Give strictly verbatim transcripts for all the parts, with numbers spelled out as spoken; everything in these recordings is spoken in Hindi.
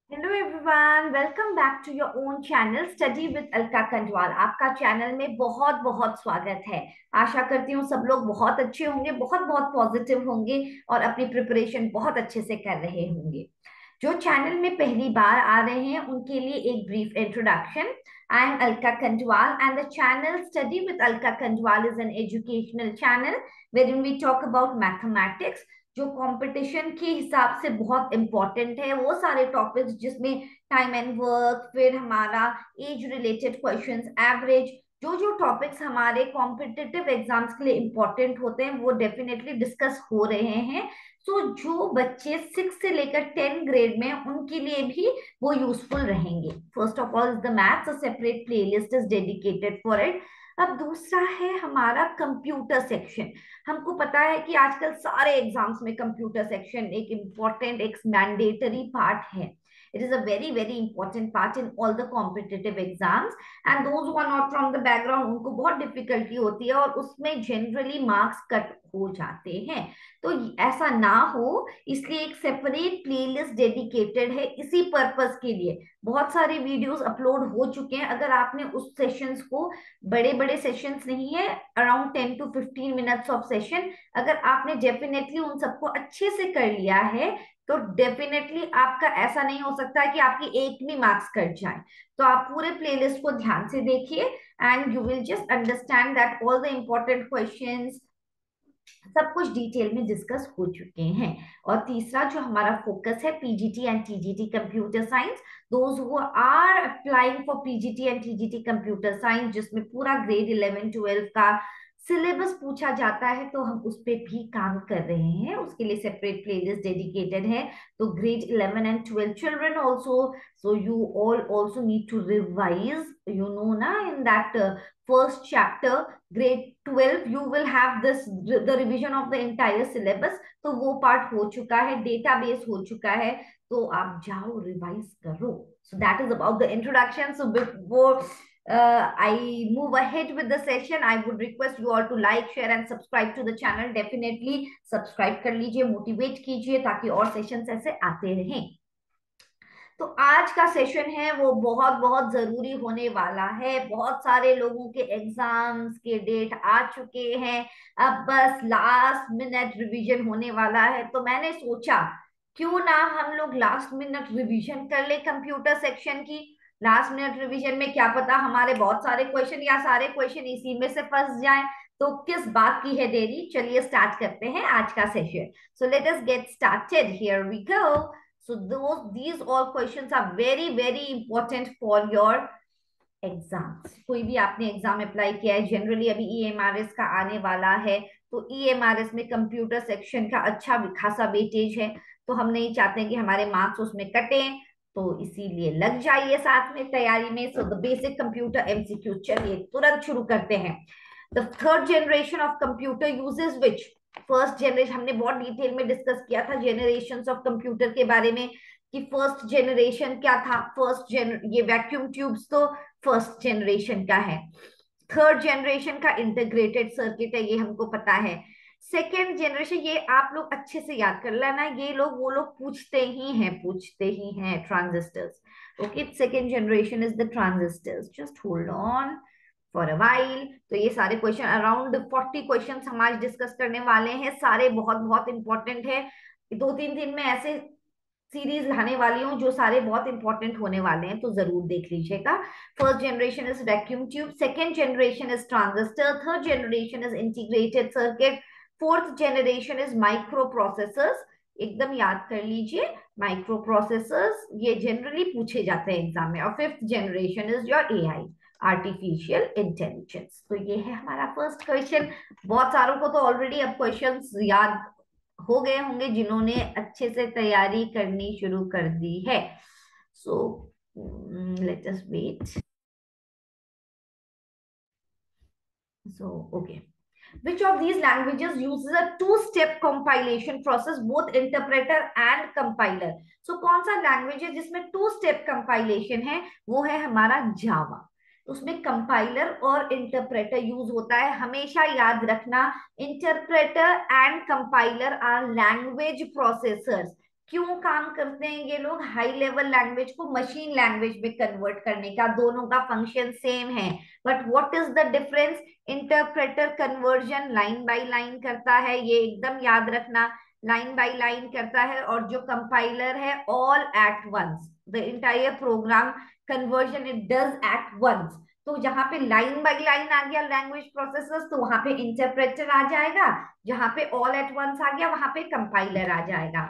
Hello everyone, welcome back to your own channel study with Alka Kandwal. आपका चैनल में बहुत बहुत स्वागत है। आशा करती हूँ सब लोग बहुत अच्छे होंगे, बहुत बहुत पॉजिटिव होंगे और अपनी प्रिपरेशन बहुत अच्छे से कर रहे होंगे। जो चैनल में पहली बार आ रहे हैं उनके लिए एक brief introduction. I am Alka Kandwal and the channel study with Alka Kandwal is an educational channel wherein we talk about mathematics, जो कंपटीशन के हिसाब से बहुत इंपॉर्टेंट है। वो सारे टॉपिक्स जिसमें टाइम एंड वर्क, फिर हमारा एज रिलेटेड क्वेश्चंस, एवरेज, जो जो टॉपिक्स हमारे कॉम्पिटिटिव एग्जाम्स के लिए इंपॉर्टेंट होते हैं वो डेफिनेटली डिस्कस हो रहे हैं। सो so, जो बच्चे सिक्स से लेकर टेन ग्रेड में उनके लिए भी वो यूजफुल रहेंगे। First of all is the maths, a separate playlist is dedicated for it. अब दूसरा है हमारा कंप्यूटर सेक्शन। हमको पता है कि आजकल सारे एग्जाम्स में कंप्यूटर सेक्शन एक इम्पॉर्टेंट, एक मैंडेटरी पार्ट है। It is a very very important part in all the competitive exams and those who are not from the background उनको बहुत डिफिकल्टी होती है और उसमें जनरली मार्क्स कट हो जाते हैं। तो ऐसा ना हो इसलिए एक सेपरेट प्लेलिस्ट डेडिकेटेड है इसी पर्पस के लिए। बहुत सारे वीडियोस अपलोड हो चुके हैं। अगर आपने उस सेशंस को, बड़े बड़े सेशंस नहीं है, around ten to fifteen minutes of session, अगर आपने डेफिनेटली उन सबको अच्छे से कर लिया है तो डेफिनेटली आपका ऐसा नहीं हो सकता है कि आपकी एक भी मार्क्स कट जाए। तो आप पूरे प्लेलिस्ट को ध्यान से देखिए and you will just understand that all the important questions सब कुछ डिटेल में डिस्कस हो चुके हैं। और तीसरा जो हमारा फोकस है, PGT and TGT computer science, those who are applying for PGT and TGT computer science, जिसमें पूरा ग्रेड इलेवन ट्वेल्व का सिलेबस पूछा जाता है, तो हम उस पे भी काम कर रहे हैं। उसके लिए सेपरेट प्लेलिस्ट डेडिकेटेड है। तो grade eleven and twelve children also, so you all also need to revise, you know ना, in that first chapter, grade twelve, you will have this the revision of the entire syllabus। तो वो पार्ट हो चुका है, डेटाबेस हो चुका है, तो आप जाओ रिवाइज करो। so that is about the introduction। so before uh, I move ahead with the session, I would request you all to like, share and subscribe to the channel। definitely subscribe कर लीजिए, मोटिवेट कीजिए ताकि और सेशंस ऐसे आते रहें। तो आज का सेशन है वो बहुत बहुत जरूरी होने वाला है। बहुत सारे लोगों के एग्जाम्स के डेट आ चुके हैं, अब बस लास्ट मिनट रिवीजन होने वाला है। तो मैंने सोचा क्यों ना हम लोग लास्ट मिनट रिवीजन कर ले कंप्यूटर सेक्शन की। लास्ट मिनट रिवीजन में क्या पता हमारे बहुत सारे क्वेश्चन या सारे क्वेश्चन इसी में से फंस जाएं। तो किस बात की है देरी, चलिए स्टार्ट करते हैं आज का session. So let us get started, here we go. So those these all questions are very very important for your exams. कोई भी आपने एग्जाम अप्लाई किया है, जनरली अभी ईएमआरएस का आने वाला है, तो ईएमआरएस में कंप्यूटर सेक्शन का अच्छा खासा वेटेज है। तो हम नहीं चाहते कि हमारे मार्क्स उसमें कटे, तो इसीलिए लग जाइए साथ में तैयारी में। So the basic computer MCQ, चलिए तुरंत शुरू करते हैं। The third generation of computer uses which. First generation हमने बहुत डिटेल में डिस्कस किया था जेनरेशन ऑफ कंप्यूटर के बारे में, कि फर्स्ट जनरेशन क्या था। फर्स्ट जेन ये वैक्यूम ट्यूब्स तो फर्स्ट जनरेशन का है। थर्ड जनरेशन का इंटीग्रेटेड सर्किट है, ये हमको पता है। सेकेंड जनरेशन, ये आप लोग अच्छे से याद कर लेना, ये लोग वो लोग पूछते ही हैं, पूछते ही हैं, transistors. Okay, second generation is the transistors. Just hold on for a while. तो ये सारे क्वेश्चन, अराउंड फोर्टी क्वेश्चन हम आज डिस्कस करने वाले हैं, सारे बहुत बहुत इंपॉर्टेंट है। दो तीन दिन में ऐसे सीरीज लाने वाली हूँ जो सारे बहुत इंपॉर्टेंट होने वाले हैं, तो जरूर देख लीजिएगा। First generation is vacuum tube, second generation is transistor, third generation is integrated circuit, fourth generation is micro processors. एकदम याद कर लीजिए, माइक्रो प्रोसेसर्स ये जनरली पूछे जाते हैं एग्जाम में। और fifth generation is your AI, artificial intelligence. तो ये है हमारा फर्स्ट क्वेश्चन। बहुत सारों को तो ऑलरेडी अब क्वेश्चंस याद हो गए होंगे जिन्होंने अच्छे से तैयारी करनी शुरू कर दी है। So let us wait. So okay, which of these languages uses a two step compilation process, both interpreter and compiler? So कौन सा लैंग्वेज है जिसमें टू स्टेप कंपाइलेशन है? वो है हमारा जावा। उसमें कंपाइलर और इंटरप्रेटर यूज होता है। हमेशा याद रखना, interpreter and compiler are language processors. क्यों काम करते हैं ये लोग? हाई लेवल लैंग्वेज को मशीन लैंग्वेज में कन्वर्ट करने का, दोनों का फंक्शन सेम है, but what is the difference? Interpreter conversion line by line करता है, ये एकदम याद रखना, लाइन बाय लाइन करता है, और जो कंपाइलर है all at once, the entire program conversion it does at once. तो जहां पे लाइन बाय लाइन आ गया लैंग्वेज प्रोसेसर्स, तो वहां पे इंटरप्रेटर आ जाएगा, जहां पे ऑल एट वंस आ गया वहां पे कंपाइलर आ जाएगा।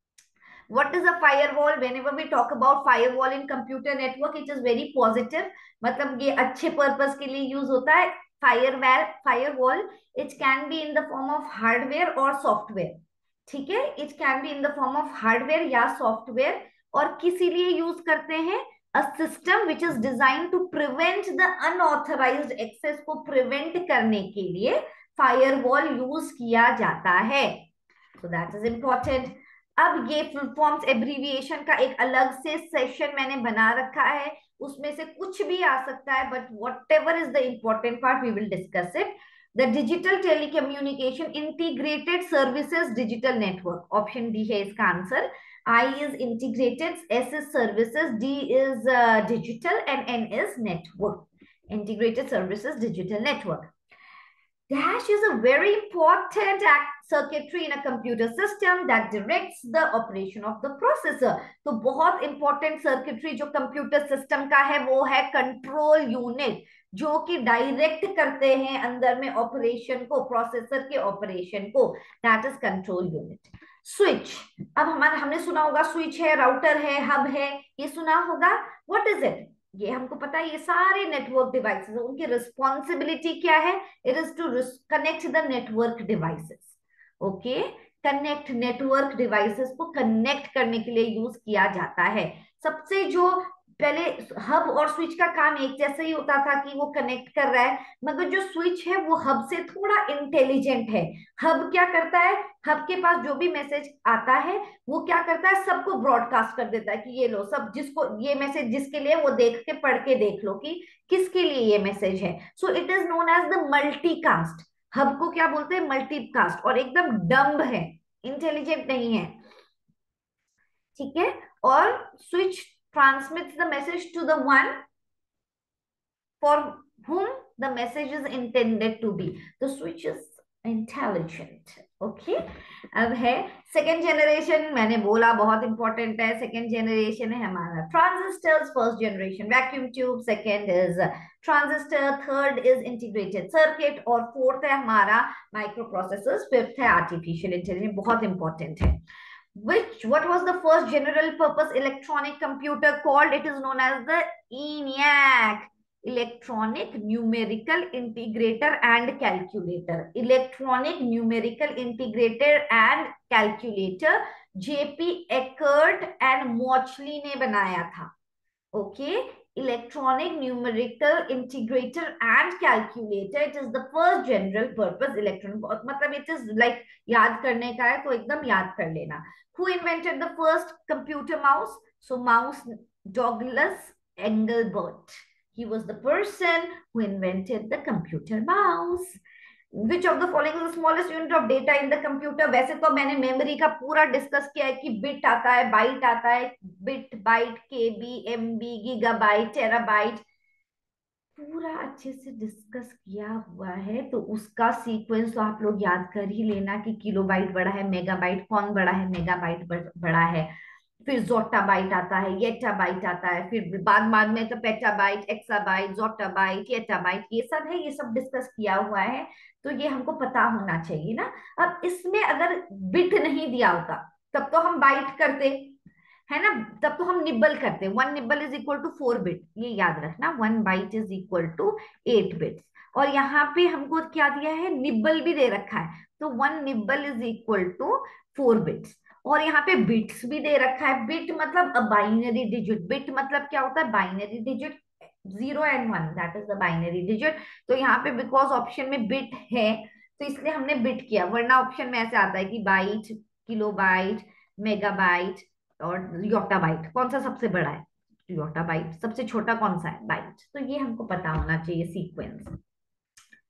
What is a firewall? Whenever we talk about firewall in computer network, it is very positive. मतलब ये अच्छे पर्पस के लिए यूज होता है। Firewall firewall it can be in the form of hardware और सॉफ्टवेयर। ठीक है, it can be in the form of hardware या सॉफ्टवेयर। और किसी लिए यूज करते हैं? A system which is design to prevent the unauthorised access को प्रिवेंट करने के लिए फायरवॉल यूज किया जाता है। So that is important. अब ये फुल फॉर्म्स एब्रीविएशन का एक अलग से सेशन मैंने बना रखा है, उसमें से कुछ भी आ सकता है, but whatever is the important part we will discuss it. The digital telecommunication integrated services digital network, option D है इसका answer. I is integrated, S is services, D is digital and N is network. Integrated services digital network. Dash is a very important circuitry in a computer system that directs the operation of the processor. तो बहुत important circuitry जो computer system का है वो है control unit, जो कि डायरेक्ट करते हैं अंदर में ऑपरेशन को, प्रोसेसर के ऑपरेशन को, that is control unit. Switch, अब हमारा हमने सुना होगा स्विच है, राउटर है, हब है, ये सुना होगा। What is it? ये हमको पता है, ये सारे नेटवर्क डिवाइसेस, उनकी रिस्पॉन्सिबिलिटी क्या है? It is to connect the network devices. Okay, connect network devices को कनेक्ट करने के लिए यूज किया जाता है। सबसे जो पहले हब और स्विच का काम एक जैसा ही होता था कि वो कनेक्ट कर रहा है, मगर जो स्विच है वो हब से थोड़ा इंटेलिजेंट है। हब क्या करता है? हब के पास जो भी मैसेज आता है वो क्या करता है, सबको ब्रॉडकास्ट कर देता है कि ये लो, सब जिसको ये मैसेज जिसके लिए, वो देख के पढ़ के देख लो कि किसके लिए ये मैसेज है। So it is known as the multicast. Hub को क्या बोलते हैं? मल्टीकास्ट। और एकदम डम्ब है, इंटेलिजेंट नहीं है। ठीक है, और switch transmits the message to the one for whom the message is intended to be. The switch is intelligent. Okay, अब है सेकेंड जनरेशन, मैंने बोला बहुत इंपॉर्टेंट है। सेकेंड जनरेशन है हमारा transistors, first generation vacuum tube, second is transistor, third is integrated circuit, और फोर्थ है हमारा माइक्रो प्रोसेसर्स, फिफ्थ है आर्टिफिशियल इंटेलिजेंस। बहुत इंपॉर्टेंट है। Which what was the first general purpose electronic computer called? It is known as the ENIAC, electronic numerical integrator and calculator. Electronic numerical integrator and calculator, J P Eckert and Mauchly ने बनाया था। Okay, electronic numerical integrator and calculator, it is the first general purpose electronic, मतलब इट इज लाइक याद करने का है तो एकदम याद कर लेना। Who invented the first computer mouse? So mouse, Douglas Engelbart, he was the person who invented the computer mouse. Which of the following is the smallest unit of data in the computer? वैसे तो मैंने मेमोरी का पूरा डिस्कस किया है कि बिट आता है, बाइट आता है, bit, byte, KB, MB, gigabyte, terabyte, पूरा अच्छे से डिस्कस किया हुआ है। तो उसका सीक्वेंस तो आप लोग याद कर ही लेना कि किलोबाइट बड़ा है, मेगाबाइट कौन बड़ा है, मेगाबाइट बड़ा है, फिर जोटाबाइट आता है, येटाबाइट आता है, फिर बाद बाद में तो पेटाबाइट, एक्साबाइट, जोटाबाइट, येटाबाइट, ये सब है, ये सब डिस्कस किया हुआ है। तो ये हमको पता होना चाहिए ना। अब इसमें अगर बिट नहीं दिया होता तब तो हम बाइट करते, है ना, तब तो हम निब्बल करते। One nibble is equal to four bit, ये याद रखना, one byte is equal to eight bits. और यहाँ पे हमको क्या दिया है? निब्बल भी दे रखा है, तो one nibble is equal to four bits. और यहाँ पे बिट्स भी दे रखा है। बिट मतलब अ बाइनरी डिजिट। बिट मतलब क्या होता है? Binary digit, zero and one, that is the binary digit. तो यहाँ पे बिकॉज ऑप्शन में बिट है तो इसलिए हमने बिट किया, वरना ऑप्शन में ऐसे आता है कि बाइट, किलोबाइट, मेगाबाइट और योटा बाइट, कौन सा सबसे बड़ा है? Yotta byte. सबसे छोटा कौन सा है? बाइट। तो ये हमको पता होना चाहिए sequence.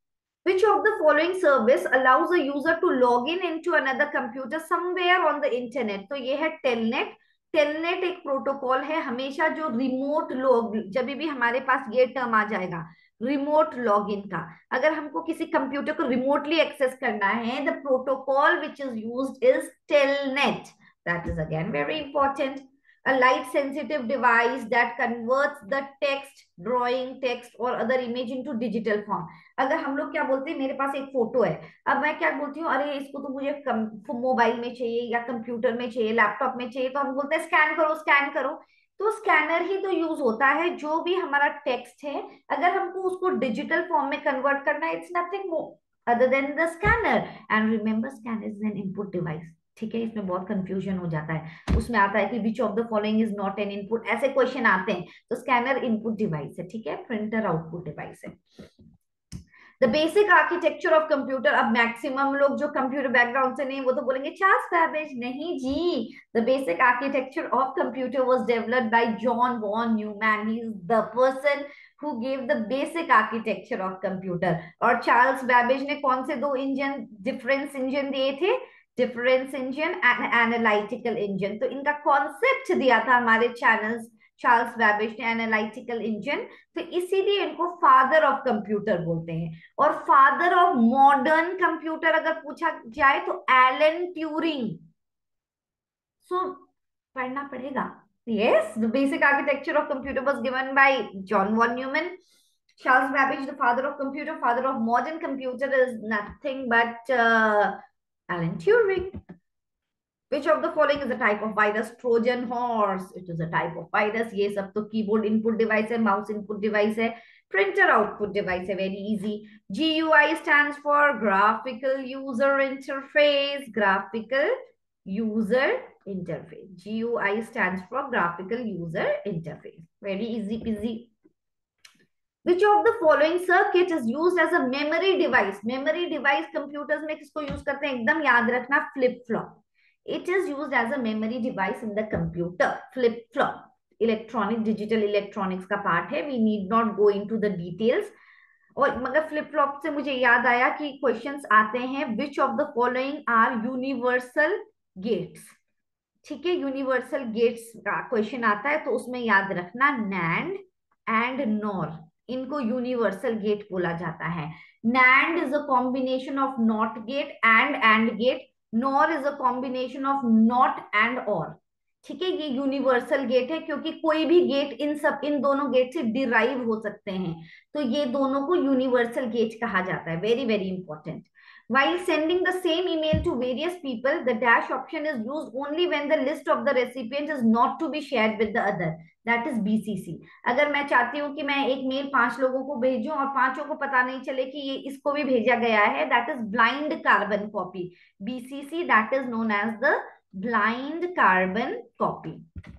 Which of the following service allows a user to log in into another computer somewhere on the internet? तो ये है टेलनेट। टेलनेट एक प्रोटोकॉल है, हमेशा जो रिमोट लॉग, जब भी हमारे पास ये टर्म आ जाएगा रिमोट लॉगिन का, अगर हमको किसी कंप्यूटर को रिमोटली एक्सेस करना है, the protocol which is used is telnet. That is again very important. A light sensitive device that converts the text, drawing, text or other image into digital form। अगर हम लोग क्या बोलते हैं, मेरे पास एक फोटो है, अब मैं क्या बोलती हूँ, अरे इसको तो मुझे मोबाइल में चाहिए या कंप्यूटर में चाहिए, लैपटॉप में चाहिए, तो हम बोलते हैं स्कैन करो स्कैन करो। तो स्कैनर ही तो यूज होता है, जो भी हमारा टेक्स्ट है अगर हमको उसको डिजिटल फॉर्म में कन्वर्ट करना है, it's nothing other than the scanner. And remember scanner is an input device. ठीक है, इसमें बहुत कंफ्यूजन हो जाता है, उसमें आता है कि which of the following is not an input, ऐसे क्वेश्चन आते हैं। तो स्कैनर इनपुट डिवाइस है, ठीक है, प्रिंटर आउटपुट डिवाइस है। The basic architecture of computer, अब मैक्सिमम लोग जो कंप्यूटर बैकग्राउंड से नहीं, वो तो बोलेंगे चार्ल्स बैबेज। नहीं जी, the basic architecture of computer was developed by John von Neumann. He is the person who gave the basic architecture of computer। और चार्ल्स बैबेज ने कौन से दो इंजन, डिफरेंस इंजन दिए थे, difference engine and analytical engine. तो इनका कॉन्सेप्ट दिया था हमारे चैनल्स चार्ल्स बैबेज ने, एनालिटिकल इंजन। तो इसीलिए इनको फादर ऑफ कंप्यूटर बोलते हैं। और फादर ऑफ मॉडर्न कंप्यूटर अगर पूछा जाए तो एलन ट्यूरिंग। सो पढ़ना पड़ेगा। Yes, the basic architecture of computer was given by John von Neumann. Charles Babbage, the father of computer, father of modern computer, is nothing but uh, Alan Turing. Which of the following is a type of virus? Trojan horse. It is a type of virus. ये सब तो keyboard input device है, mouse input device है, printer output device है, very easy. G U I stands for graphical user interface. Graphical user interface. G U I stands for graphical user interface. Very easy peasy. Which of the following circuit is used as a memory device? Memory device computers में किसको use करते हैं, एकदम याद रखना, flip flop. It is used as a memory device in the computer. Flip flop electronic digital electronics का part है, we need not go into the details। और मगर फ्लिप फ्लॉप से मुझे याद आया कि क्वेश्चंस आते हैं, which of the following are universal gates. ठीक है, यूनिवर्सल गेट्स का क्वेश्चन आता है, तो उसमें याद रखना नैंड एंड नॉर, इनको यूनिवर्सल गेट बोला जाता है। NAND is a combination of NOT gate and AND gate, NOR is a combination of NOT and OR. ठीक है, ये यूनिवर्सल गेट है क्योंकि कोई भी गेट इन सब इन दोनों गेट से डिराइव हो सकते हैं, तो ये दोनों को यूनिवर्सल गेट कहा जाता है। Very very important. While sending the same email to various people, the dash option is used only when the list of the recipient is not to be shared with the other. That is B C C. अगर मैं चाहती हूँ कि मैं एक मेल पांच लोगों को भेजूं और पांचों को पता नहीं चले कि ये इसको भी भेजा गया है, that is blind carbon copy. B C C, that is known as the blind carbon copy.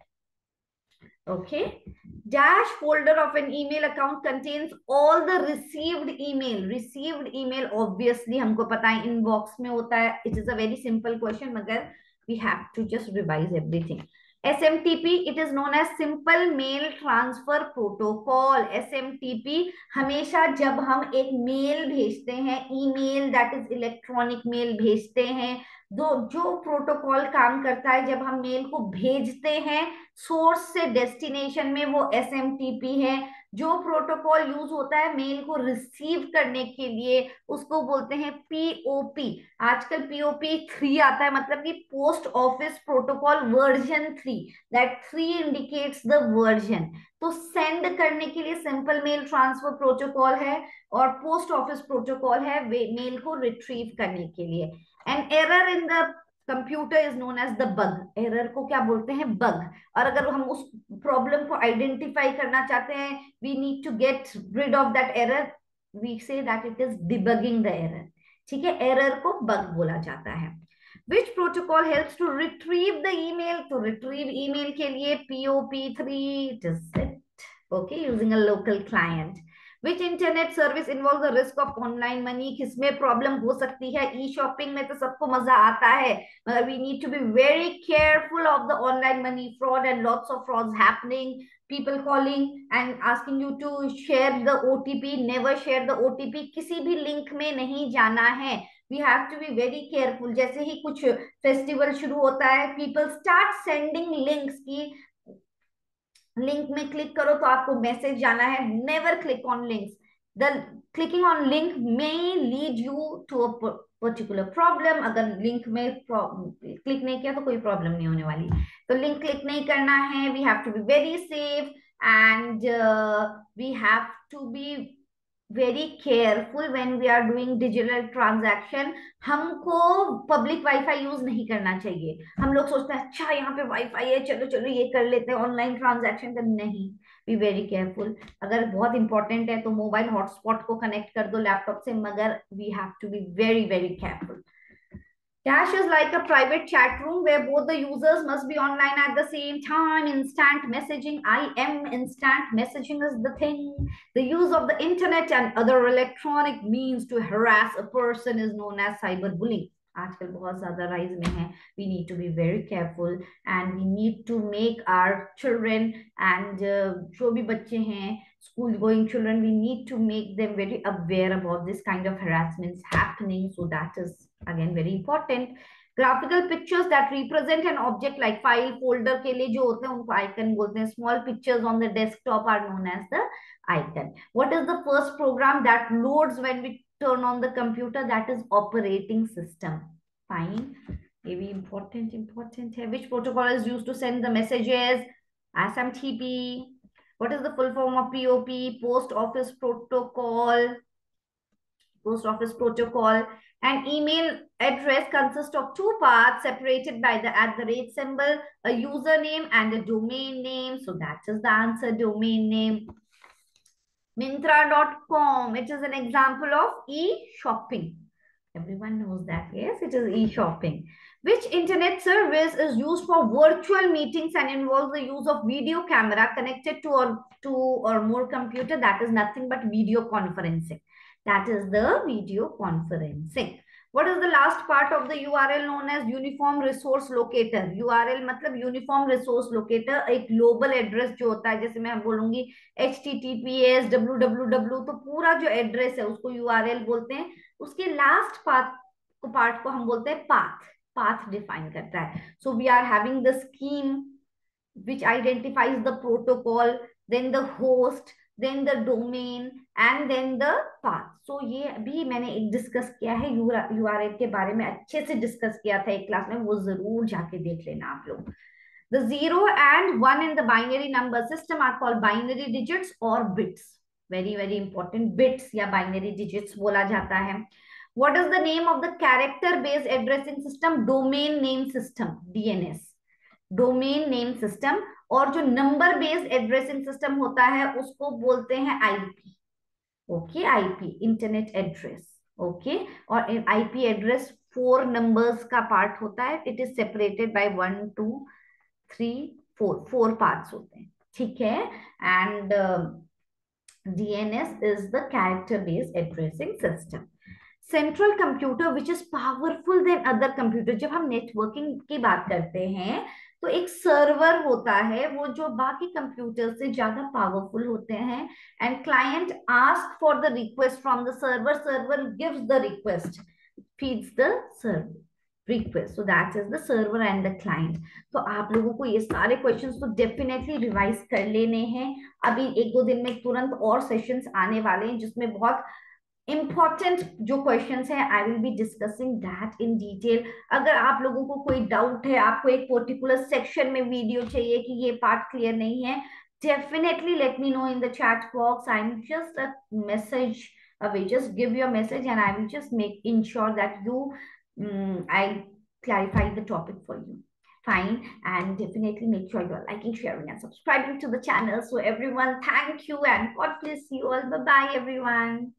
Okay. Dash folder of an email account contains all the received email. Received email obviously हमको पता है inbox में होता है. It is a very simple question, मगर we have to just revise everything. S M T P, it is known as Simple Mail Transfer Protocol. S M T P हमेशा जब हम एक मेल भेजते हैं, email that is electronic mail भेजते हैं, दो जो प्रोटोकॉल काम करता है जब हम मेल को भेजते हैं सोर्स से डेस्टिनेशन में, वो एस एम टी पी है। जो प्रोटोकॉल यूज होता है मेल को रिसीव करने के लिए, उसको बोलते हैं पी ओ पी। आजकल पी ओ पी थ्री आता है, मतलब कि post office protocol version three, that three indicates the version. तो सेंड करने के लिए सिंपल मेल ट्रांसफर प्रोटोकॉल है, और पोस्ट ऑफिस प्रोटोकॉल है मेल को रिट्रीव करने के लिए। An error in the computer is known as the bug. Error को क्या बोलते हैं, बग। और अगर हम उस प्रॉब्लम को आइडेंटिफाई करना चाहते हैं, we need to get rid of that error, we say that it is debugging the error. ठीक है, एरर को बग बोला जाता है। Which protocol helps to retrieve the email? तो retrieve email के लिए P O P three, it is it, okay, using a local client. Which internet service involve the risk of online money, किसमें प्रॉब्लम हो सकती है? ई शॉपिंग में तो सबको मजा आता है, मगर we need to be very careful of the online money fraud and lots of frauds happening, people calling and asking you to share the O T P. never share the O T P, किसी भी लिंक में नहीं जाना है. we have to be very careful. जैसे ही कुछ फेस्टिवल शुरू होता है, people start sending links की लिंक में क्लिक करो तो आपको मैसेज जाना है. Never click on links. The clicking on link may lead you to a particular problem. अगर लिंक में क्लिक नहीं किया तो कोई प्रॉब्लम नहीं होने वाली. तो लिंक क्लिक नहीं करना है. We have to be very safe and we have to be very careful when we are doing digital transaction. हमको पब्लिक वाईफाई यूज नहीं करना चाहिए. हम लोग सोचते हैं अच्छा यहाँ पे वाईफाई है, चलो चलो ये कर लेते हैं ऑनलाइन ट्रांजैक्शन कर. नहीं, बी वेरी केयरफुल. अगर बहुत इंपॉर्टेंट है तो मोबाइल हॉटस्पॉट को कनेक्ट कर दो लैपटॉप से, मगर we have to be very very careful. Dash is like a private chat room where both the users must be online at the same time. Instant messaging, I M instant messaging is the thing. The use of the internet and other electronic means to harass a person is known as cyberbullying. आजकल बहुत ज्यादा राइज में है. We need to be very careful and we need to make our children and uh, जो भी बच्चे हैं school going children, we need to make them very aware about this kind of harassments happening. So that is again very important. Graphical pictures that represent an object like file folder के लिए जो होते हैं उनको icon बोलते हैं. Small pictures on the desktop are known as the icon. What is the first program that loads when we turn on the computer? That is operating system. Fine. ये भी important important है. Which protocol is used to send the messages? S M T P. What is the full form of P O P? Post Office Protocol. Post Office Protocol. An email address consists of two parts separated by the at the rate symbol, a username and a domain name. So that is the answer, domain name. Myntra dot com. It is an example of e-shopping. Everyone knows that. Yes, it is e-shopping. Which internet service is used for virtual meetings and involves the use of video camera connected to or two or more computer? That is nothing but video conferencing. That is the video conferencing. What is the last part of the U R L known as Uniform Resource Locator? U R L मतलब Uniform Resource Locator. एक global address जो होता है, जैसे मैं बोलूंगी H T T P S W W W, तो पूरा जो एड्रेस है उसको U R L बोलते हैं. उसके लास्ट पार्ट को पार्ट को हम बोलते हैं पाथ. पाथ डिफाइन करता है. So we are having the scheme which identifies the protocol, then the host, then the domain and then the path. So ये भी मैंने एक डिस्कस किया है. U R L के बारे में अच्छे से डिस्कस किया था एक क्लास में, वो जरूर जाके देख लेना आप लोग. The zero and one in the binary number system are called binary digits or bits. Very very important. Bits या binary digits बोला जाता है. What is the name of the character based addressing system? Domain name system, D N S. Domain name system. और जो नंबर बेस्ड एड्रेसिंग सिस्टम होता है उसको बोलते हैं IP. Okay, IP internet address. Okay, और आईपी एड्रेस फोर नंबर्स का पार्ट होता है. It is separated by one two three four four parts होते हैं. ठीक है. And DNS is the character based addressing system. Central computer which is powerful than other computer. जब हम नेटवर्किंग की बात करते हैं तो एक सर्वर होता है वो जो बाकी कंप्यूटर से ज्यादा पावरफुल होते हैं. And client ask for the request from the server. Server gives the request, feeds the server request. So that is the server and the client. तो आप लोगों को ये सारे क्वेश्चंस तो डेफिनेटली रिवाइज कर लेने हैं. अभी एक दो दिन में तुरंत और सेशंस आने वाले हैं जिसमें बहुत इंपॉर्टेंट जो क्वेश्चंस हैं, I will be discussing that in detail. अगर आप लोगों को कोई डाउट है, आपको एक पर्टिकुलर सेक्शन में वीडियो चाहिए कि ये पार्ट क्लियर नहीं है, definitely let me know in the chat box. I'm just a message away. Just give your message and I will just make ensure that you um, I clarify the topic for you. Fine. And definitely make sure you are liking, sharing and subscribing to the channel. So everyone, thank you and God bless you all. Bye bye everyone.